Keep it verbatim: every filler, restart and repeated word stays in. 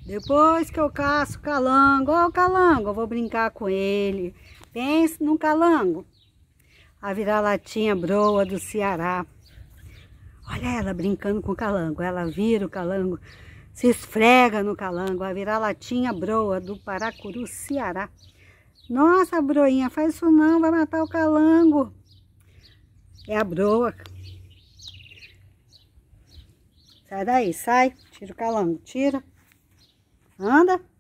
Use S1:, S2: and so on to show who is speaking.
S1: Depois que eu caço o calango, ó o calango, eu vou brincar com ele. Pense no calango. A vira-latinha broa do Ceará. Olha ela brincando com o calango. Ela vira o calango, se esfrega no calango. A vira-latinha broa do Paracuru, Ceará. Nossa, broinha, faz isso não, vai matar o calango. É a broa. Sai daí, sai. Tira o calango, tira. Anda.